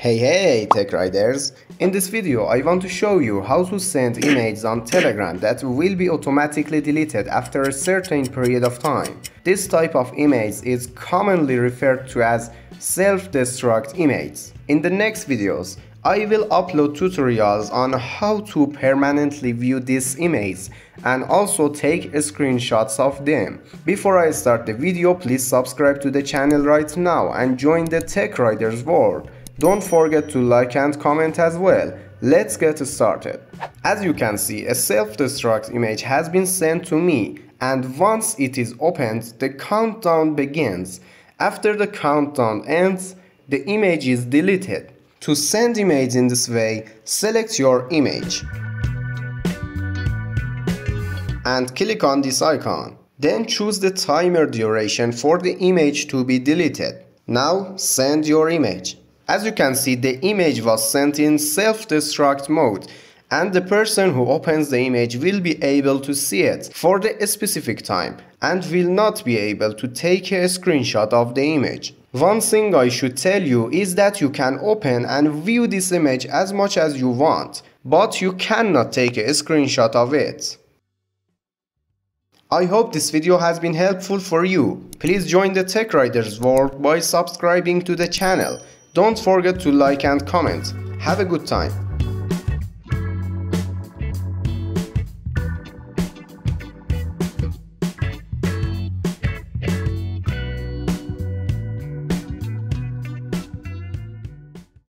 Hey Tech Riders! In this video I want to show you how to send images on Telegram that will be automatically deleted after a certain period of time. This type of image is commonly referred to as self-destruct images. In the next videos I will upload tutorials on how to permanently view these images and also take screenshots of them. Before I start the video, please subscribe to the channel right now and join the Tech Riders world. Don't forget to like and comment as well. Let's get started. As you can see, a self-destruct image has been sent to me, and once it is opened, the countdown begins. After the countdown ends, the image is deleted. To send image in this way, select your image and click on this icon. Then choose the timer duration for the image to be deleted. Now send your image. As you can see, the image was sent in self-destruct mode, and the person who opens the image will be able to see it for the specific time and will not be able to take a screenshot of the image. One thing I should tell you is that you can open and view this image as much as you want, but you cannot take a screenshot of it. I hope this video has been helpful for you. Please join the Tech Riders world by subscribing to the channel. Don't forget to like and comment. Have a good time.